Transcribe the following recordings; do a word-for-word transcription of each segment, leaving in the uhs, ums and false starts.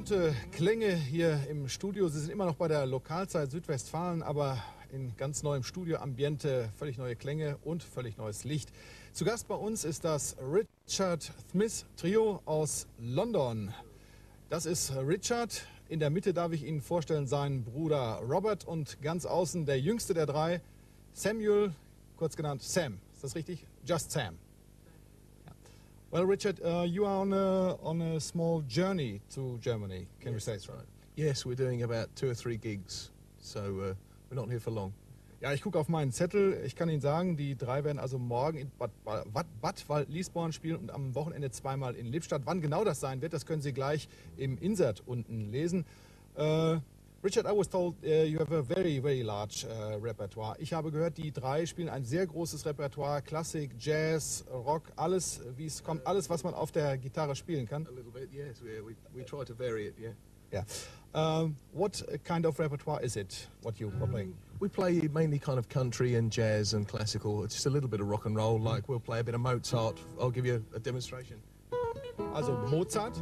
verwöhnte Klänge hier im Studio. Sie sind immer noch bei der Lokalzeit Südwestfalen, aber in ganz neuem Studioambiente, völlig neue Klänge und völlig neues Licht. Zu Gast bei uns ist das Richard Smith Trio aus London. Das ist Richard. In der Mitte darf ich Ihnen vorstellen seinen Bruder Robert und ganz außen der jüngste der drei, Samuel, kurz genannt Sam. Ist das richtig? Just Sam. Well, Richard, uh, you are on a, on a small journey to Germany, can Yes, we say that's so? right. Yes, we're doing about two or three gigs, so uh, we're not here for long. Ja, ich gucke auf meinen Zettel. Ich kann Ihnen sagen, die drei werden also morgen in Bad, Bad, Bad Wald-Liesborn spielen und am Wochenende zweimal in Lippstadt. Wann genau das sein wird, das können Sie gleich im Insert unten lesen. Uh, Richard, I was told uh, you have a very, very large uh, repertoire. Ich habe gehört, die drei spielen ein sehr großes Repertoire, Klassik, Jazz, Rock, alles, wie es kommt, alles, was man auf der Gitarre spielen kann. A little bit, yes. We, we, we try to vary it, yeah. Yeah. Um, what kind of repertoire is it, what you are playing? We play mainly kind of country and jazz and classical. It's just a little bit of rock and roll, like we'll play a bit of Mozart. I'll give you a demonstration. Also Mozart.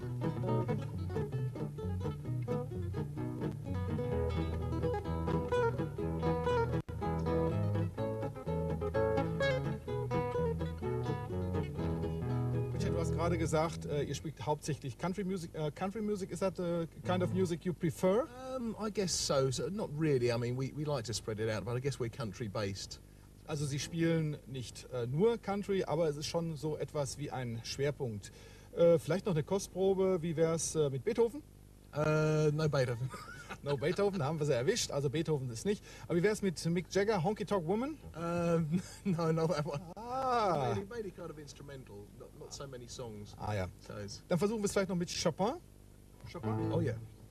Du hast gerade gesagt, äh, ihr spielt hauptsächlich Country Music. Uh, country Music, is that the kind of music you prefer? Um, I guess so. so. Not really. I mean, we, we like to spread it out, but I guess we're country based. Also Sie spielen nicht äh, nur Country, aber es ist schon so etwas wie ein Schwerpunkt. Äh, vielleicht noch eine Kostprobe, wie wäre es äh, mit Beethoven? Uh, no Beethoven. No Beethoven, da haben wir sie erwischt, also Beethoven ist nicht. Aber wie wäre es mit Mick Jagger, Honky Tonk Woman? Um, no, no, that one. Ah. Mainly, mainly kind of instrumental, not, not so many songs. Ah ja. So it's, Dann versuchen wir es vielleicht noch mit Chopin. Chopin? oh yeah.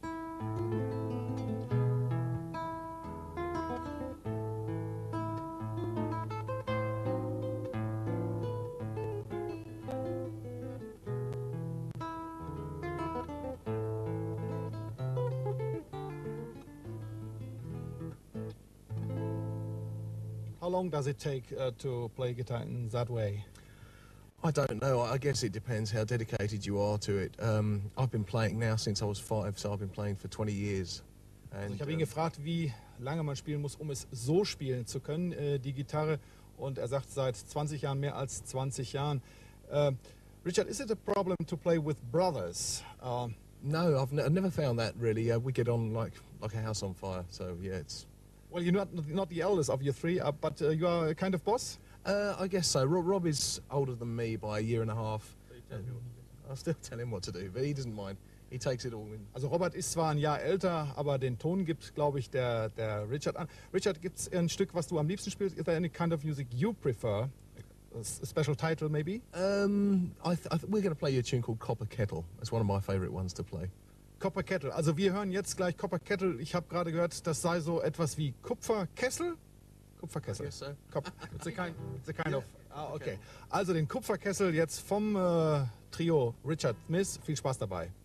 How long does it take uh, to play guitar in that way? I don't know. I guess it depends how dedicated you are to it. Um, I've been playing now since I was five, so I've been playing for twenty years. Also And ich habe ihn um, gefragt, wie lange man spielen muss, um es so spielen zu können, äh, die Gitarre. Und er sagt, seit zwanzig Jahren, mehr als zwanzig Jahren. Äh, Richard, is it a problem to play with brothers? Uh, no, I've, ne I've never found that really. Uh, we get on like like a house on fire. So yeah, it's. well, you're not, not the eldest of you three, uh, but uh, you are a kind of boss? Uh, I guess so. Rob, Rob is older than me by a year and a half. I still tell him what to do, but he doesn't mind. He takes it all in. Also Robert ist zwar ein Jahr älter, aber den Ton gibt, glaube ich, der, der Richard an. Richard, gibt es ein Stück, was du am liebsten spielst? Is there any kind of music you prefer? A special title maybe? Um, I th I th we're going to play you a tune called Copper Kettle. It's one of my favourite ones to play. Copper Kettle. Also wir hören jetzt gleich Copper Kettle. Ich habe gerade gehört, das sei so etwas wie Kupferkessel. Kupferkessel. I guess so. Kop it's a kind, it's a kind of. Ah, okay. Also den Kupferkessel jetzt vom äh, Trio Richard Smith. Viel Spaß dabei.